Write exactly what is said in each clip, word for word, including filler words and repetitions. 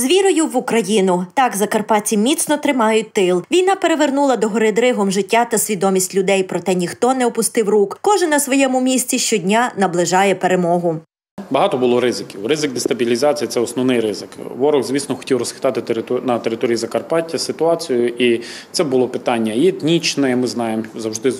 З вірою в Україну. Так закарпатці міцно тримають тил. Війна перевернула догори дригом життя та свідомість людей, проте ніхто не опустив рук. Кожен на своєму місці щодня наближає перемогу. Багато було ризиків. Ризик дестабілізації – це основний ризик. Ворог, звісно, хотів розхитати на території Закарпаття ситуацію, і це було питання і етнічне, ми знаємо, завжди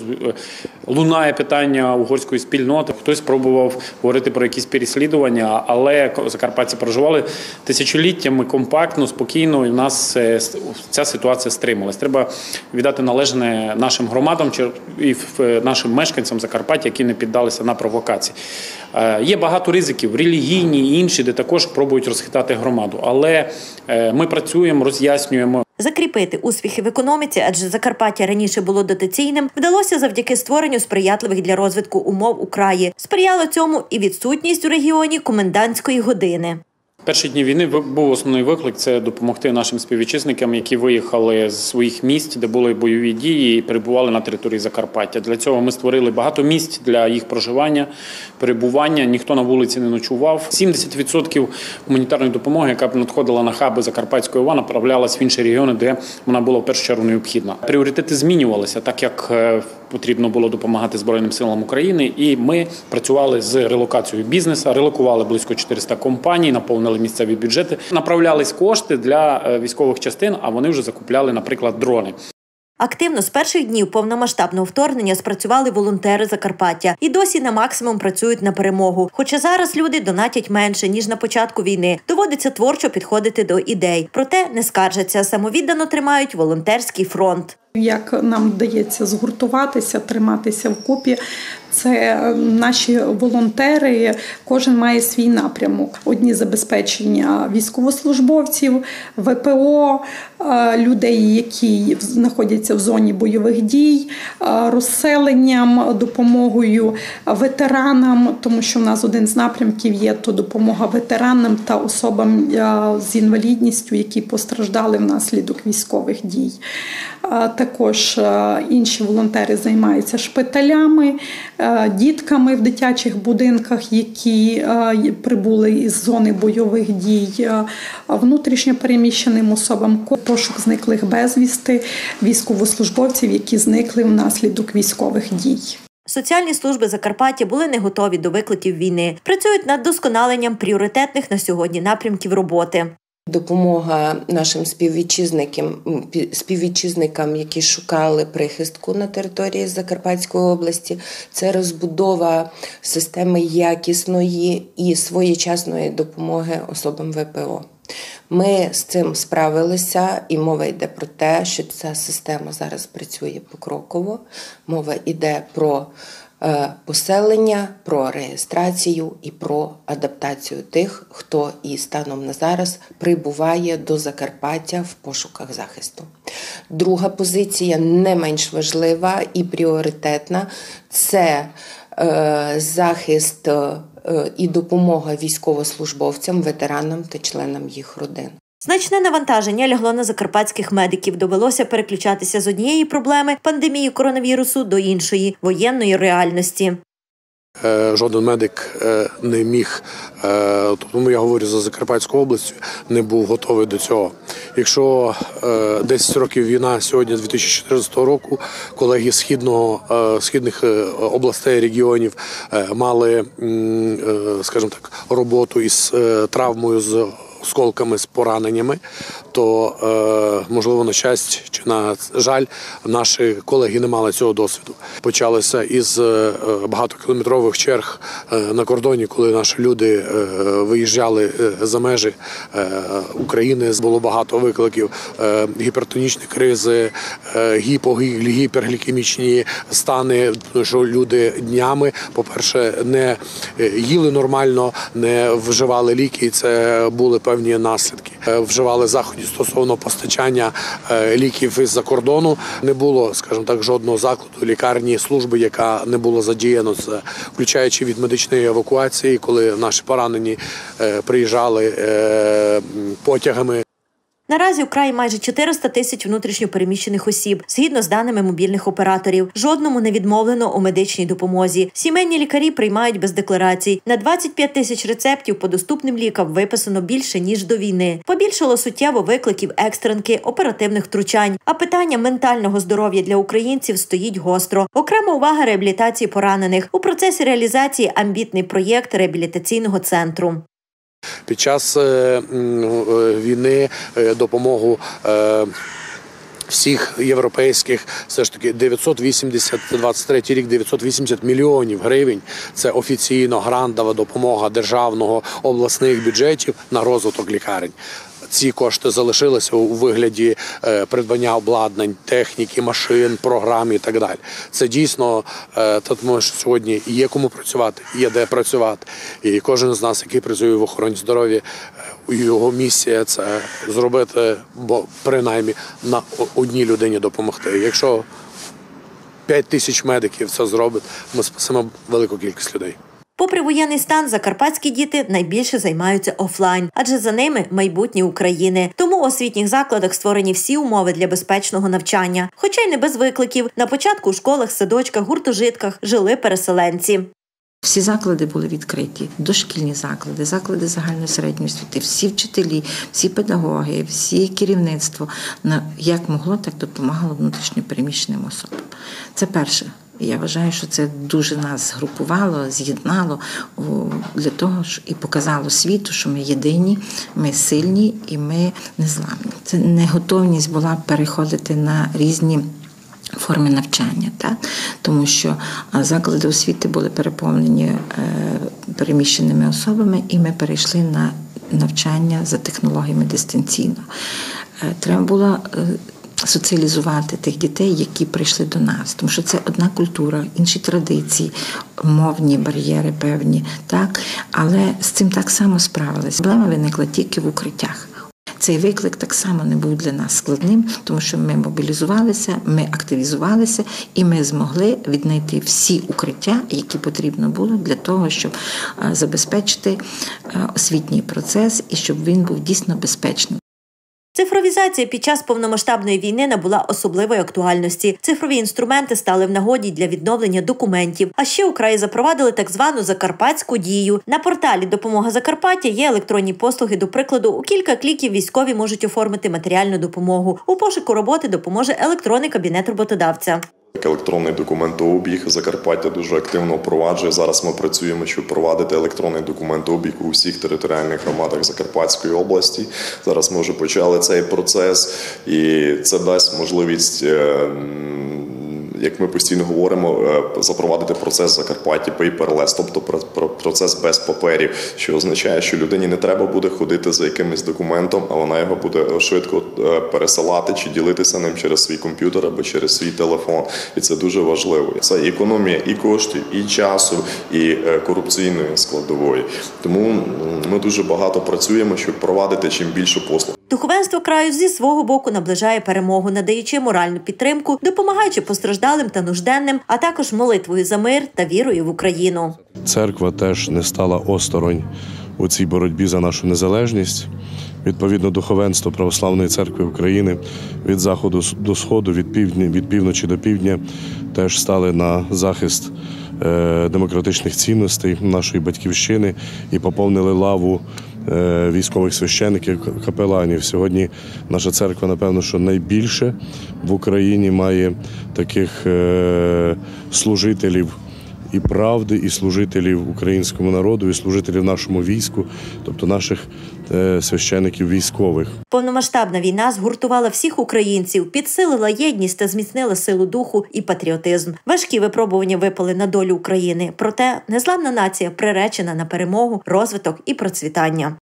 лунає питання угорської спільноти. Хтось пробував говорити про якісь переслідування, але закарпатці проживали тисячоліттями компактно, спокійно, і в нас ця ситуація стрималась. Треба віддати належне нашим громадам і нашим мешканцям Закарпаття, які не піддалися на провокації. Є багато ризиків, релігійні і інші, де також пробують розхитати громаду. Але ми працюємо, роз'яснюємо. Закріпити успіхи в економіці, адже Закарпаття раніше було дотаційним, вдалося завдяки створенню сприятливих для розвитку умов у краї. Сприяло цьому і відсутність у регіоні комендантської години. В перші дні війни був основний виклик – це допомогти нашим співвітчизникам, які виїхали з своїх місць, де були бойові дії і перебували на території Закарпаття. Для цього ми створили багато місць для їх проживання, перебування, ніхто на вулиці не ночував. сімдесят відсотків гуманітарної допомоги, яка б надходила на хаби Закарпатської ОВА, направлялась в інші регіони, де вона була в першу чергу необхідна. Пріоритети змінювалися, так як потрібно було допомагати Збройним силам України, і ми працювали з релокацією бізнесу, релокували близько чотириста компаній, наповнили місцеві бюджети, направлялись кошти для військових частин, а вони вже закупляли, наприклад, дрони. Активно з перших днів повномасштабного вторгнення спрацювали волонтери Закарпаття і досі на максимум працюють на перемогу. Хоча зараз люди донатять менше, ніж на початку війни. Доводиться творчо підходити до ідей. Проте не скаржаться, самовіддано тримають волонтерський фронт. Як нам вдається згуртуватися, триматися вкупі, це наші волонтери, кожен має свій напрямок. Одні забезпечення військовослужбовців, В П О, людей, які знаходяться в зоні бойових дій, розселенням, допомогою ветеранам, тому що в нас один з напрямків є то допомога ветеранам та особам з інвалідністю, які постраждали внаслідок військових дій. Також інші волонтери займаються шпиталями, дітками в дитячих будинках, які прибули із зони бойових дій, внутрішньо переміщеним особам, пошук зниклих безвісти, військовослужбовців, які зникли внаслідок військових дій. Соціальні служби Закарпаття були не готові до викликів війни. Працюють над досконаленням пріоритетних на сьогодні напрямків роботи. Допомога нашим співвітчизникам, співвітчизникам, які шукали прихистку на території Закарпатської області, це розбудова системи якісної і своєчасної допомоги особам В П О. Ми з цим справилися, і мова йде про те, що ця система зараз працює покроково. Мова йде про поселення, про реєстрацію і про адаптацію тих, хто і станом на зараз прибуває до Закарпаття в пошуках захисту. Друга позиція, не менш важлива і пріоритетна, це е, захист е, і допомога військовослужбовцям, ветеранам та членам їх родин. Значне навантаження лягло на закарпатських медиків. Довелося переключатися з однієї проблеми – пандемії коронавірусу до іншої – воєнної реальності. Жоден медик не міг, тобто я говорю за Закарпатську область, не був готовий до цього. Якщо десять років війна, сьогодні дві тисячі чотирнадцятого року, колеги східного, східних областей, регіонів мали, скажімо так, роботу із травмою, з осколками, з пораненнями, то, е, можливо, на щастя чи на жаль, наші колеги не мали цього досвіду. Почалося із е, багатокілометрових черг е, на кордоні, коли наші люди е, виїжджали е, за межі е, України. Було багато викликів, е, гіпертонічні кризи, е, гіпо, гіперглікемічні стани, тому що люди днями, по-перше, не їли нормально, не вживали ліки, і це були певні наслідки. Вживали заходів стосовно постачання ліків із-за кордону. Не було, скажімо так, жодного закладу, лікарні, служби, яка не була задіяна, включаючи від медичної евакуації, коли наші поранені приїжджали потягами. Наразі у краї майже чотириста тисяч внутрішньо переміщених осіб, згідно з даними мобільних операторів. Жодному не відмовлено у медичній допомозі. Сімейні лікарі приймають без декларацій. На двадцять п'ять тисяч рецептів по доступним лікам виписано більше, ніж до війни. Побільшало суттєво викликів екстренки, оперативних втручань. А питання ментального здоров'я для українців стоїть гостро. Окрема увага реабілітації поранених. У процесі реалізації амбітний проєкт реабілітаційного центру. Під час е, війни е, допомогу е, всіх європейських, все ж таки дев'ятсот вісімдесят, двадцять третій рік, дев'ятсот вісімдесят мільйонів гривень – це офіційно грантова допомога державного обласних бюджетів на розвиток лікарень. Ці кошти залишилися у вигляді е, придбання обладнань, техніки, машин, програм і так далі. Це дійсно, е, тому що сьогодні є кому працювати, є де працювати. І кожен з нас, який працює в охороні здоров'я, е, його місія – це зробити, бо принаймні на одній людині допомогти. Якщо п'ять тисяч медиків це зробить, ми спасемо велику кількість людей. Попри воєнний стан, закарпатські діти найбільше займаються офлайн, адже за ними майбутнє України. Тому у освітніх закладах створені всі умови для безпечного навчання. Хоча й не без викликів. На початку у школах, садочках, гуртожитках жили переселенці. Всі заклади були відкриті, дошкільні заклади, заклади загальної середньої освіти, всі вчителі, всі педагоги, всі керівництво, як могло, так допомагало внутрішньо переміщеним особам. Це перше. Я вважаю, що це дуже нас згрупувало, з'єднало для того, і показало світу, що ми єдині, ми сильні і ми незламні. Це неготовність була переходити на різні форми навчання, так? Тому що заклади освіти були переповнені переміщеними особами, і ми перейшли на навчання за технологіями дистанційно. Треба було соціалізувати тих дітей, які прийшли до нас, тому що це одна культура, інші традиції, мовні бар'єри певні, так? Але з цим так само справилися. Проблема виникла тільки в укриттях. Цей виклик так само не був для нас складним, тому що ми мобілізувалися, ми активізувалися і ми змогли віднайти всі укриття, які потрібно було для того, щоб забезпечити освітній процес і щоб він був дійсно безпечним. Цифровізація під час повномасштабної війни набула особливої актуальності. Цифрові інструменти стали в нагоді для відновлення документів. А ще у краї запровадили так звану закарпатську дію. На порталі «Допомога Закарпаття» є електронні послуги. До прикладу, у кілька кліків військові можуть оформити матеріальну допомогу. У пошуку роботи допоможе електронний кабінет роботодавця. Електронний документообіг Закарпаття дуже активно впроваджує. Зараз ми працюємо, щоб впровадити електронний документообіг у всіх територіальних громадах Закарпатської області. Зараз ми вже почали цей процес, і це дасть можливість, як ми постійно говоримо, запровадити процес Закарпаття paperless, тобто процес без паперів, що означає, що людині не треба буде ходити за якимось документом, а вона його буде швидко пересилати чи ділитися ним через свій комп'ютер або через свій телефон. І це дуже важливо. Це економія і коштів, і часу, і корупційної складової. Тому ми дуже багато працюємо, щоб провадити чим більше послуг. Духовенство краю зі свого боку наближає перемогу, надаючи моральну підтримку, допомагаючи постраждалим та нужденним, а також молитвою за мир та вірою в Україну. Церква теж не стала осторонь у цій боротьбі за нашу незалежність. Відповідно, духовенство Православної церкви України від заходу до сходу, від півдня, від півночі до півдня теж стали на захист е, демократичних цінностей нашої батьківщини і поповнили лаву е, військових священиків, капеланів. Сьогодні наша церква, напевно, що найбільше в Україні має таких е, служителів і правди, і служителів українському народу, і служителів нашому війську, тобто наших е, священиків військових. Повномасштабна війна згуртувала всіх українців, підсилила єдність та зміцнила силу духу і патріотизм. Важкі випробування випали на долю України, проте незламна нація приречена на перемогу, розвиток і процвітання.